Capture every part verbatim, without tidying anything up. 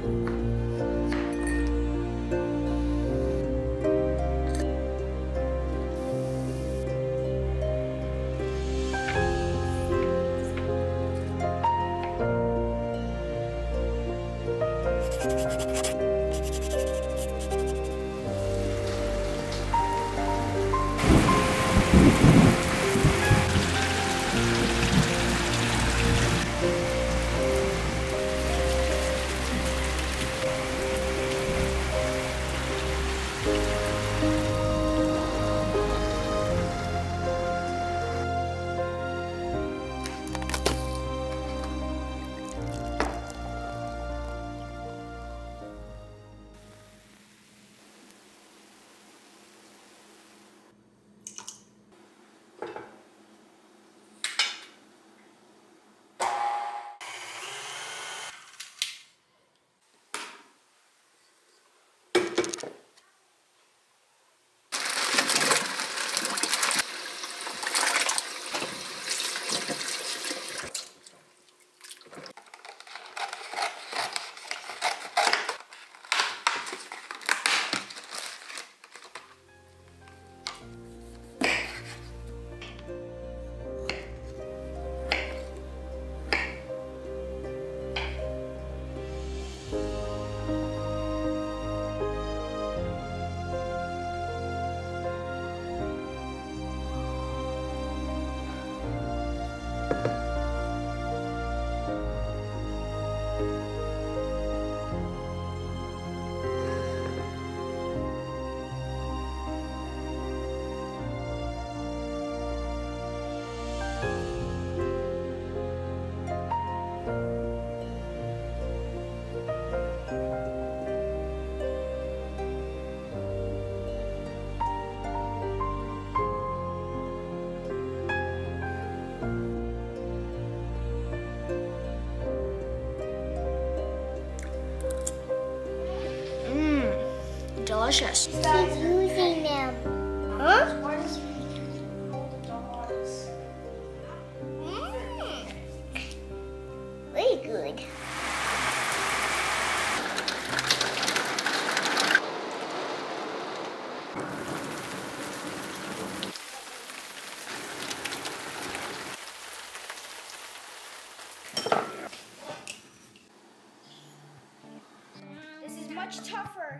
Delicious. He's using them. Huh? Mm. Very good. This is much tougher.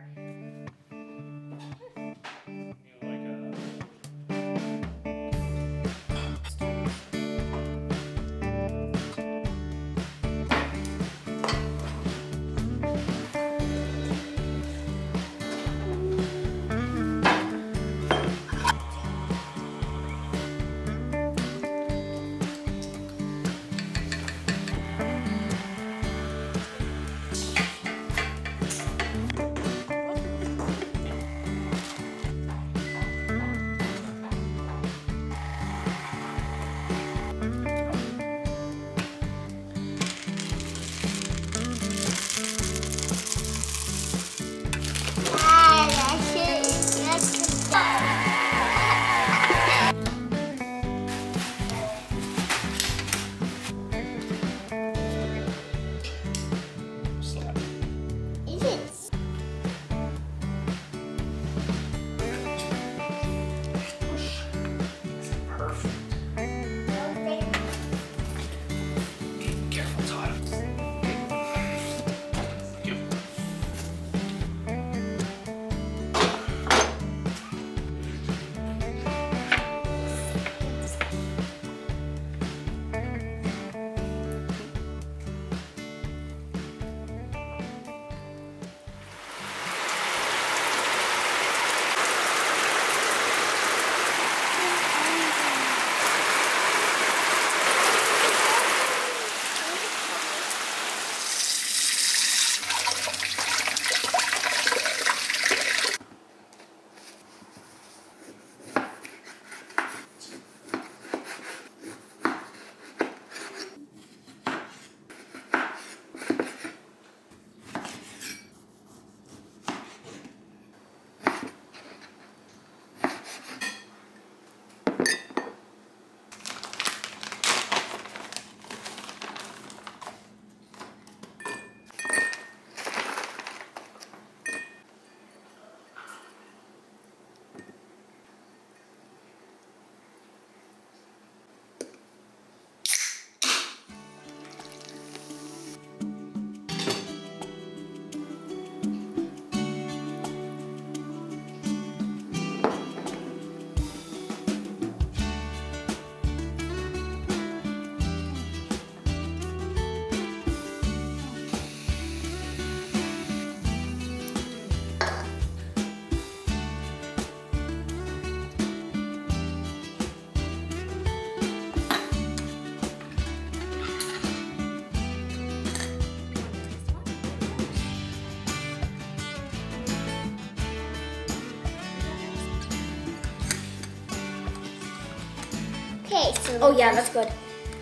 Okay, so. Oh yeah, that's good.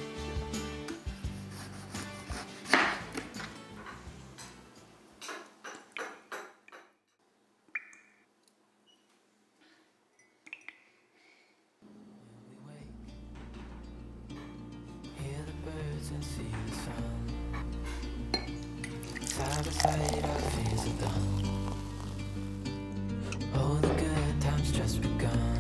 And see the sun. Side by side, our fears are done. Oh, the good times just begun.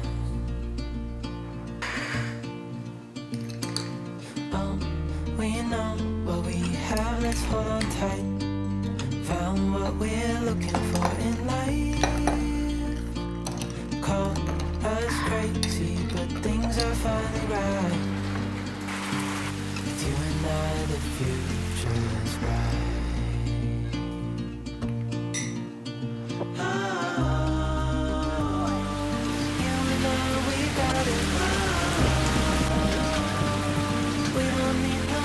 Oh, we know what we have, let's hold on tight. Found what we're looking for in life. Call us crazy, but things are finally right. You and I, the future is bright. Oh, you and I, we got it right. We don't need no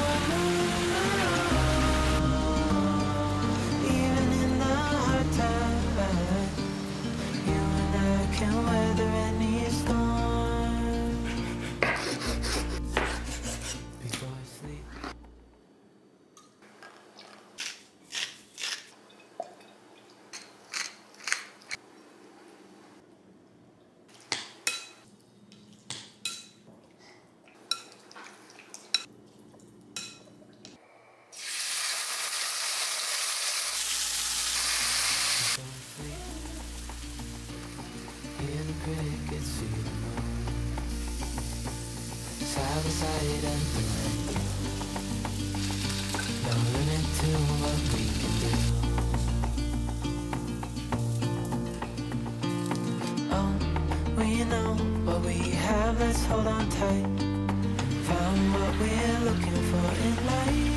more. Even in the hard times, you and I can weather any storm. Before I sleep. Hear the crickets, see the moon. Side by side and through and through. No limit to what we can do. Oh, we know what we have, let's hold on tight. Found what we're looking for in life.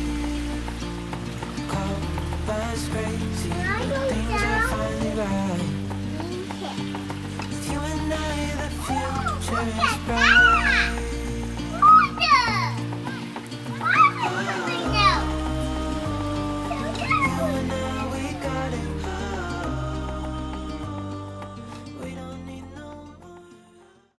Call us crazy, but things are finally right. You and I, the future is bright.